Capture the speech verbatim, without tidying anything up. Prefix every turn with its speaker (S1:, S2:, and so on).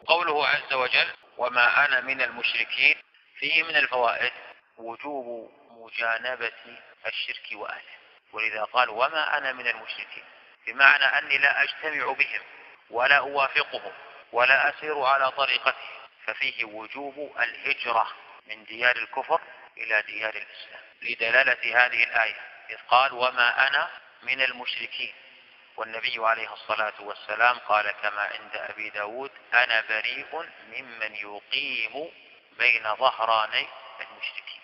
S1: قوله عز وجل وما أنا من المشركين فيه من الفوائد وجوب مجانبة الشرك وأهله، ولذا قال وما أنا من المشركين، بمعنى أني لا أجتمع بهم ولا أوافقهم ولا أسير على طريقتهم، ففيه وجوب الهجرة من ديار الكفر إلى ديار الإسلام لدلالة هذه الآية، إذ قال وما أنا من المشركين، والنبي عليه الصلاة والسلام قال كما عند أبي داود أنا بريء ممن يقيم بين ظهراني المشركين.